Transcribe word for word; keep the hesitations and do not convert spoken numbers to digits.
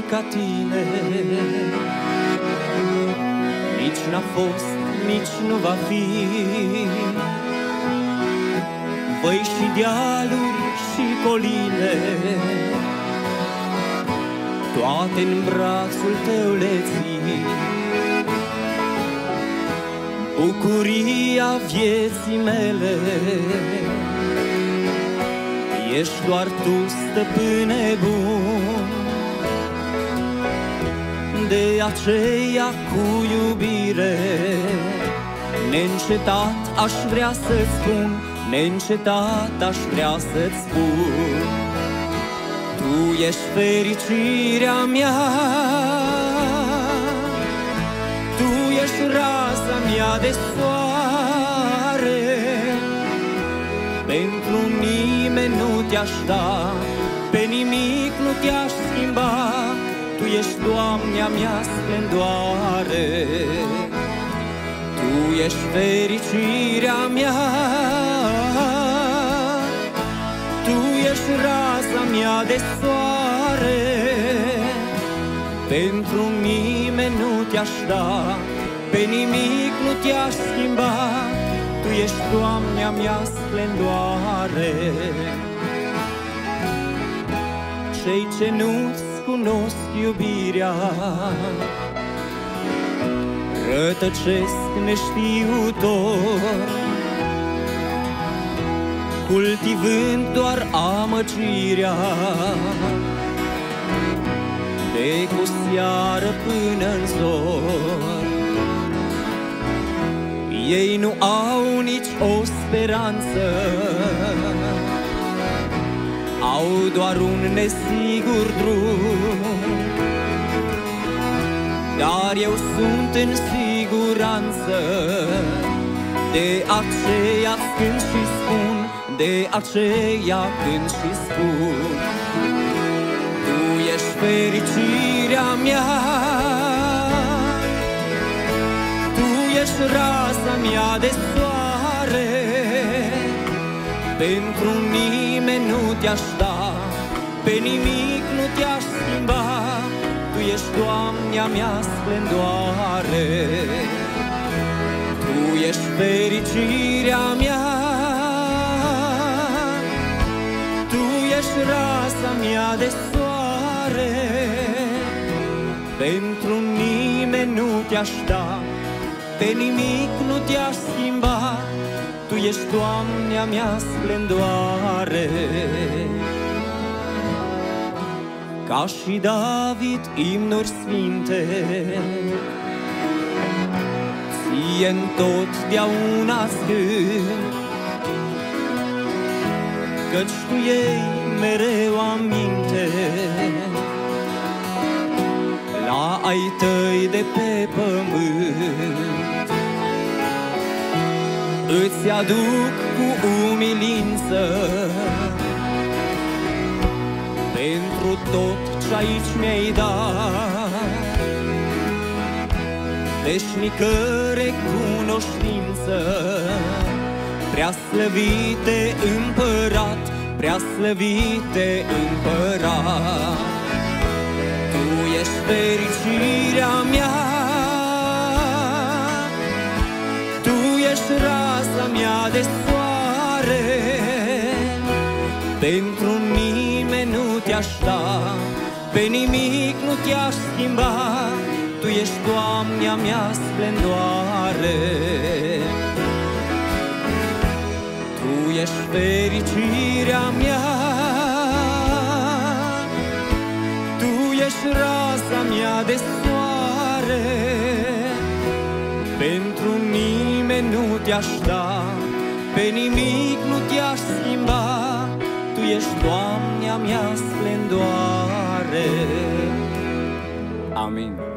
ca tine, nici n-a fost, nici nu va fi. Văi și dealuri și coline, toate în brațul tău le ții. Bucuria vieții mele, ești doar tu, stăpâne bun. De aceea cu iubire neîncetat aș vrea să-ți spun, neîncetat aș vrea să-ți spun. Tu ești fericirea mea, tu ești raza mea de soare. Pentru nimeni nu te-aș da, pe nimic nu te-aș schimba. Tu ești Doamnea mea splendoare, tu ești fericirea mea, tu ești raza mea de soare. Pentru nimeni nu te-aș da, pe nimic nu te-aș schimba. Tu ești Doamnea mea splendoare. Cei ce nu-ți cunosc iubirea rătăcesc neștiutor, cultivând doar amăgirea de cu seară până-n zor. Ei nu au nici o speranță, au doar un nesigur drum. Dar eu sunt în siguranță, de aceea cânt și spun, de aceea cânt și spun. Tu ești fericirea mea, tu ești raza mea de soare. Pentru nimeni nu te-aș da, pe nimic nu te-aș schimba. Tu ești Doamnea mea splendoare, tu ești fericirea mea, tu ești raza mea de soare. Pentru nimeni nu te-aș da, pe nimic nu te-aș schimba. Tu ești Doamnea mea splendoare. Ca și David, imnuri sfinte ție întotdeauna scânt, căci tu iei mereu aminte la ai tăi de pe pământ. Îți aduc cu umilință pentru tot ce aici mi-ai dat, veșnică recunoștință. Prea slăvite împărat, prea slăvite împărat, tu ești fericirea mea, tu ești raza mea de soare. Pentru nimeni nu te-aș da, pe nimic nu te-aș schimba. Tu ești Doamnea mea splendoare, tu ești fericirea mea, tu ești raza mea de soare. Pentru nimeni nu te-aș da, pe nimic nu te-aș schimba. Tu ești Doamnea mea splendoare. Amin.